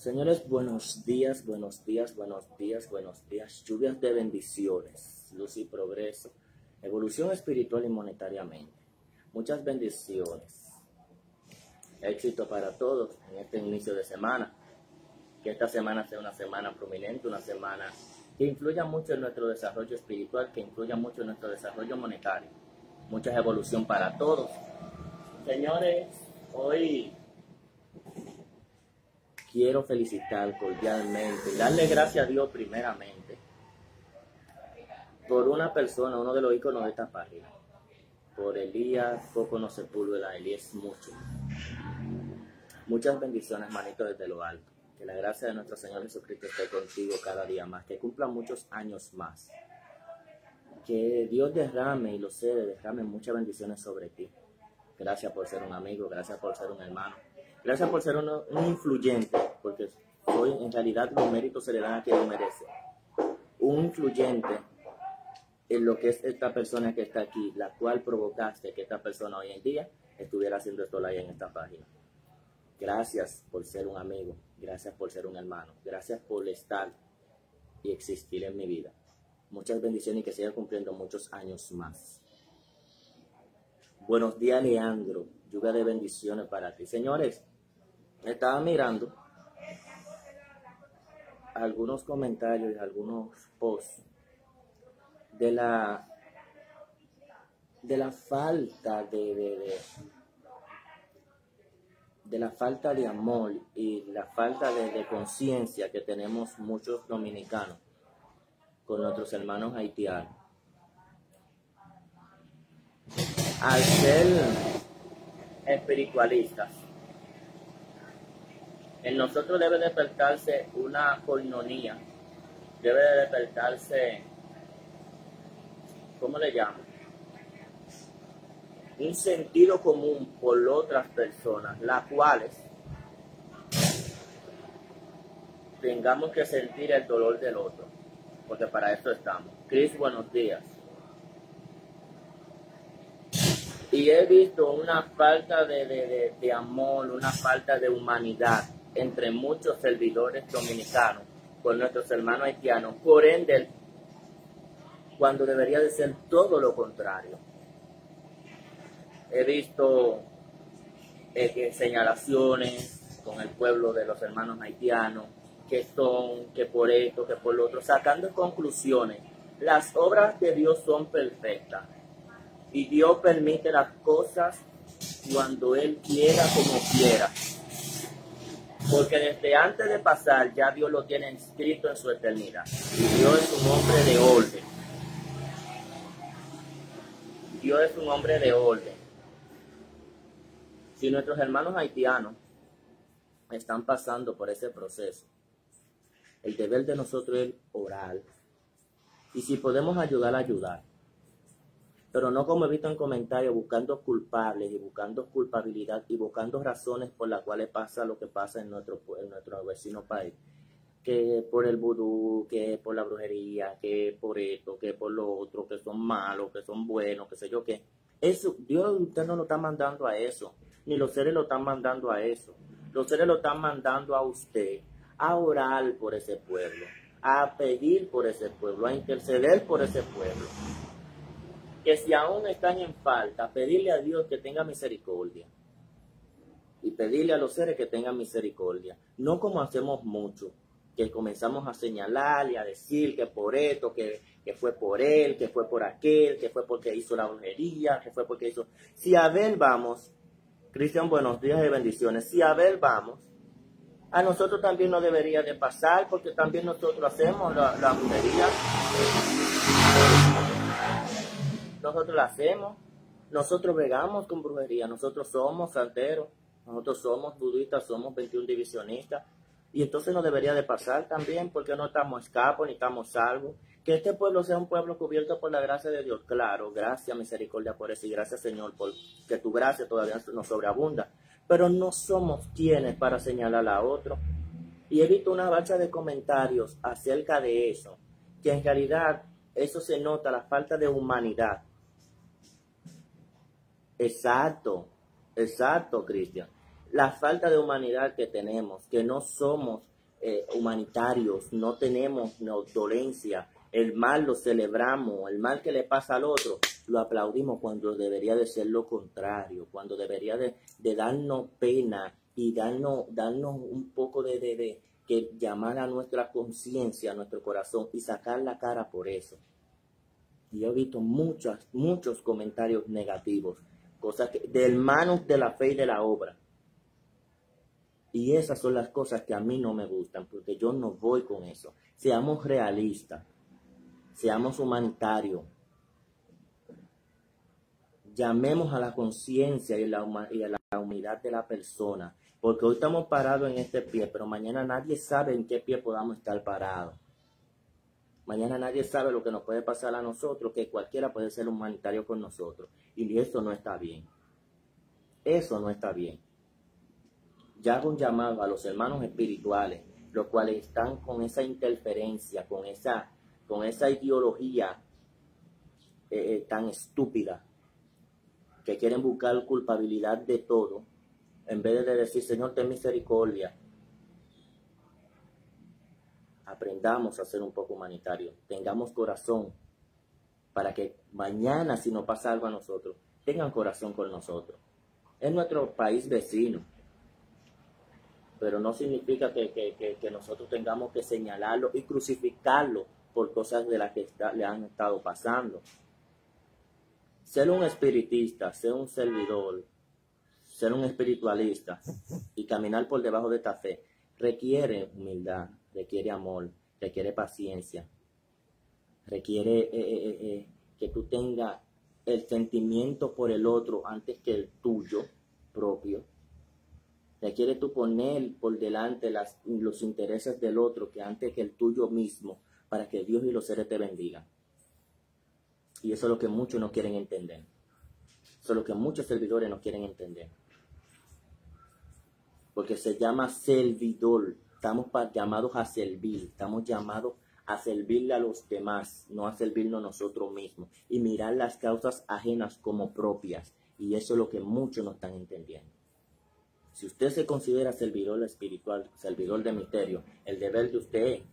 Señores, buenos días, buenos días, buenos días, buenos días. Lluvias de bendiciones, luz y progreso, evolución espiritual y monetariamente. Muchas bendiciones. Éxito para todos en este inicio de semana. Que esta semana sea una semana prominente, una semana que influya mucho en nuestro desarrollo espiritual, que influya mucho en nuestro desarrollo monetario. Mucha evolución para todos. Señores, hoy quiero felicitar cordialmente, darle gracias a Dios primeramente por una persona, uno de los íconos de esta página, por Elías Cocono Sepúlveda. Elías mucho. Muchas bendiciones, manito, desde lo alto. Que la gracia de nuestro Señor Jesucristo esté contigo cada día más, que cumpla muchos años más. Que Dios derrame, y lo sé, derrame muchas bendiciones sobre ti. Gracias por ser un amigo, gracias por ser un hermano. Gracias por ser un influyente, porque hoy en realidad los méritos se le dan a quien lo merece. Un influyente en lo que es esta persona que está aquí, la cual provocaste que esta persona hoy en día estuviera haciendo esto live en esta página. Gracias por ser un amigo, gracias por ser un hermano, gracias por estar y existir en mi vida. Muchas bendiciones y que siga cumpliendo muchos años más. Buenos días, Leandro. Lluvia de bendiciones para ti. Señores, estaba mirando algunos comentarios y algunos posts de la falta de la falta de amor y la falta de conciencia que tenemos muchos dominicanos con nuestros hermanos haitianos. Al ser espiritualistas, en nosotros debe despertarse una coinonía, debe de despertarse, ¿cómo le llamo? Un sentido común por otras personas, las cuales tengamos que sentir el dolor del otro, porque para eso estamos. Cris, buenos días. Y he visto una falta de amor, una falta de humanidad entre muchos servidores dominicanos con nuestros hermanos haitianos, por ende, cuando debería de ser todo lo contrario. He visto señalaciones con el pueblo de los hermanos haitianos, que por esto, que por lo otro, sacando conclusiones. Las obras de Dios son perfectas y Dios permite las cosas cuando Él quiera, como quiera. Porque desde antes de pasar ya Dios lo tiene inscrito en su eternidad. Y Dios es un hombre de orden. Dios es un hombre de orden. Si nuestros hermanos haitianos están pasando por ese proceso, el deber de nosotros es orar. Y si podemos ayudar, ayudar. Pero no como he visto en comentarios, buscando culpables y buscando culpabilidad y buscando razones por las cuales pasa lo que pasa en nuestro vecino país. Que por el vudú, que por la brujería, que por esto, que por lo otro, que son malos, que son buenos, que sé yo qué. Eso, Dios, usted no lo está mandando a eso, ni los seres lo están mandando a eso. Los seres lo están mandando a usted a orar por ese pueblo, a pedir por ese pueblo, a interceder por ese pueblo. Que si aún están en falta, pedirle a Dios que tenga misericordia. Y pedirle a los seres que tengan misericordia. No como hacemos mucho, que comenzamos a señalar y a decir que por esto, que fue por él, que fue por aquel, que fue porque hizo la brujería, que fue porque hizo... Si a ver vamos, Cristian, buenos días y bendiciones. Si a ver vamos, a nosotros también nos debería de pasar, porque también nosotros hacemos la brujería. Nosotros la hacemos, nosotros bregamos con brujería, nosotros somos santeros, nosotros somos budistas, somos 21 divisionistas, y entonces nos debería de pasar también, porque no estamos escapos ni estamos salvos. Que este pueblo sea un pueblo cubierto por la gracia de Dios, claro, gracias, misericordia por eso, y gracias, Señor, por que tu gracia todavía nos sobreabunda, pero no somos quienes para señalar a otro. Y he visto una bacha de comentarios acerca de eso, que en realidad eso se nota, la falta de humanidad. Exacto, Cristian. La falta de humanidad que tenemos, que no somos humanitarios, no tenemos dolencia. El mal lo celebramos, el mal que le pasa al otro lo aplaudimos cuando debería de ser lo contrario, cuando debería de darnos pena y darnos un poco de que llamar a nuestra conciencia, a nuestro corazón y sacar la cara por eso. Y yo he visto muchos comentarios negativos, cosas de hermanos de la fe y de la obra. Y esas son las cosas que a mí no me gustan, porque yo no voy con eso. Seamos realistas, seamos humanitarios, llamemos a la conciencia y a la humildad de la persona, porque hoy estamos parados en este pie, pero mañana nadie sabe en qué pie podamos estar parados. Mañana nadie sabe lo que nos puede pasar a nosotros, que cualquiera puede ser humanitario con nosotros. Y eso no está bien. Eso no está bien. Ya hago un llamado a los hermanos espirituales, los cuales están con esa interferencia, con esa ideología tan estúpida, que quieren buscar culpabilidad de todo, en vez de decir, Señor, ten misericordia. Aprendamos a ser un poco humanitarios, tengamos corazón, para que mañana, si nos pasa algo a nosotros, tengan corazón con nosotros. Es nuestro país vecino, pero no significa que nosotros tengamos que señalarlo y crucificarlo por cosas de las que le han estado pasando. Ser un espiritista, ser un servidor, ser un espiritualista y caminar por debajo de esta fe requiere humildad, requiere amor, requiere paciencia, requiere que tú tengas el sentimiento por el otro antes que el tuyo propio. Requiere tú poner por delante los intereses del otro que antes que el tuyo mismo, para que Dios y los seres te bendigan. Y eso es lo que muchos no quieren entender. Eso es lo que muchos servidores no quieren entender. Porque se llama servidor. Estamos llamados a servir. Estamos llamados a servirle a los demás, no a servirnos nosotros mismos. Y mirar las causas ajenas como propias. Y eso es lo que muchos no están entendiendo. Si usted se considera servidor espiritual, servidor de misterio, el deber de usted es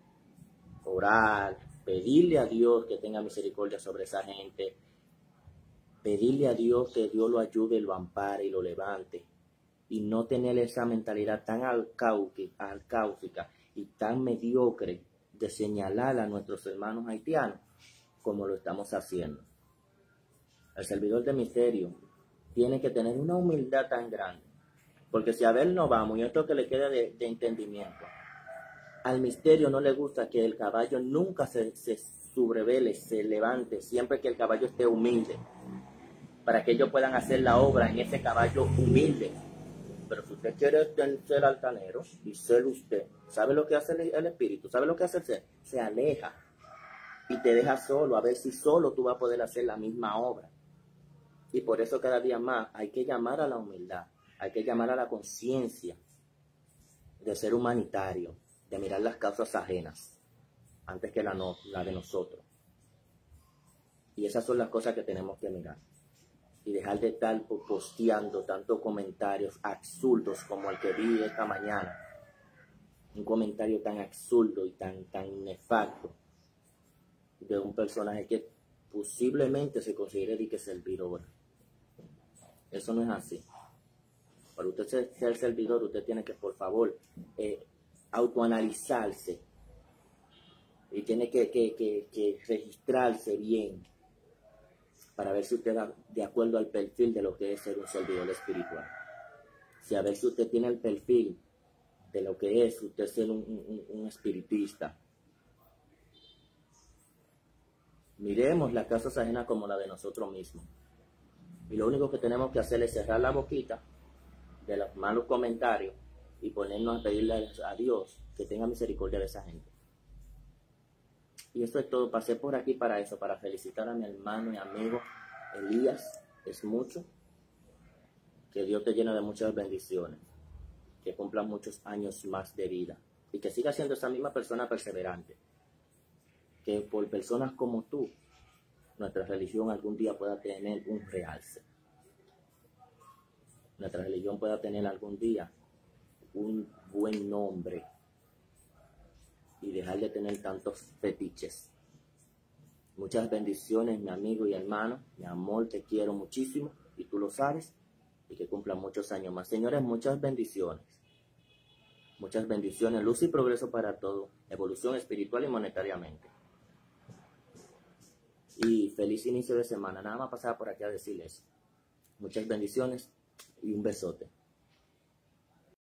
orar, pedirle a Dios que tenga misericordia sobre esa gente, pedirle a Dios que Dios lo ayude, lo ampare y lo levante, y no tener esa mentalidad tan arcáutica y tan mediocre de señalar a nuestros hermanos haitianos como lo estamos haciendo. El servidor de misterio tiene que tener una humildad tan grande, porque si a ver no vamos, y esto que le queda de entendimiento, al misterio no le gusta que el caballo nunca se subrevele, se levante, siempre que el caballo esté humilde, para que ellos puedan hacer la obra en ese caballo humilde. Pero si usted quiere ser altanero y ser usted, ¿sabe lo que hace el espíritu? ¿Sabe lo que hace el ser? Se aleja y te deja solo, a ver si solo tú vas a poder hacer la misma obra. Y por eso cada día más hay que llamar a la humildad, hay que llamar a la conciencia de ser humanitario, de mirar las causas ajenas antes que la de nosotros. Y esas son las cosas que tenemos que mirar. Y dejar de estar posteando tantos comentarios absurdos como el que vi esta mañana. Un comentario tan absurdo y tan nefasto de un personaje que posiblemente se considere que es servidor. Eso no es así. Para usted ser servidor, usted tiene que, por favor, autoanalizarse. Y tiene que registrarse bien para ver si usted da de acuerdo al perfil de lo que es ser un servidor espiritual. Si a ver si usted tiene el perfil de lo que es usted ser un espiritista. Miremos las causas ajenas como la de nosotros mismos. Y lo único que tenemos que hacer es cerrar la boquita de los malos comentarios y ponernos a pedirle a Dios que tenga misericordia de esa gente. Y esto es todo. Pasé por aquí para eso, para felicitar a mi hermano y amigo Elías. Es mucho. Que Dios te llene de muchas bendiciones. Que cumpla muchos años más de vida. Y que siga siendo esa misma persona perseverante. Que por personas como tú, nuestra religión algún día pueda tener un realce. Nuestra religión pueda tener algún día un buen nombre y dejar de tener tantos fetiches. Muchas bendiciones, mi amigo y hermano. Mi amor, te quiero muchísimo y tú lo sabes. Y que cumplan muchos años más. Señores, muchas bendiciones. Muchas bendiciones, luz y progreso para todo. Evolución espiritual y monetariamente. Y feliz inicio de semana. Nada más pasaba por aquí a decirles eso. Muchas bendiciones y un besote.